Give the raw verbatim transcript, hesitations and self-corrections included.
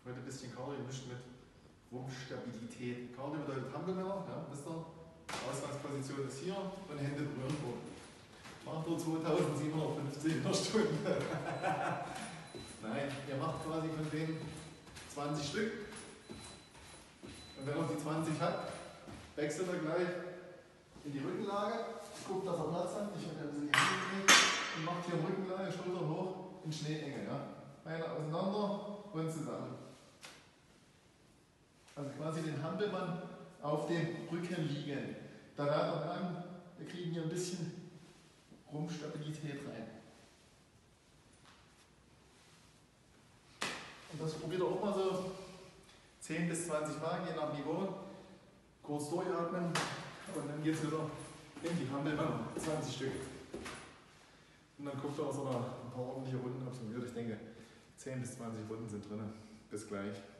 Heute ein bisschen Cardio gemischt mit Rumpfstabilität. Cardio bedeutet Hampelmänner, ja, wisst ihr? Ausgangsposition ist hier und Hände berühren vor. Macht nur zweitausendsiebenhundertfünfzig in der Stunde. Nein, ihr macht quasi von denen zwanzig Stück. Und wenn er die zwanzig hat, wechselt er gleich in die Rückenlage. Guckt, dass er Platz hat. Ich habe ein bisschen die Hände gelegt und macht hier Rückenlage, Schultern hoch in Schneeenge. Ja? Beine auseinander und zusammen. Also quasi den Hampelmann auf dem Rücken liegen. Da werden wir merken, wir kriegen hier ein bisschen Rumpfstabilität rein. Und das probiert ihr auch mal so zehn bis zwanzig Mal, je nach Niveau. Kurz durchatmen und dann geht es wieder in die Hampelmänner. zwanzig Stück. Und dann guckt ihr, dass ihr da ein paar ordentliche Runden absolviert. Ich denke, zehn bis zwanzig Runden sind drin. Bis gleich.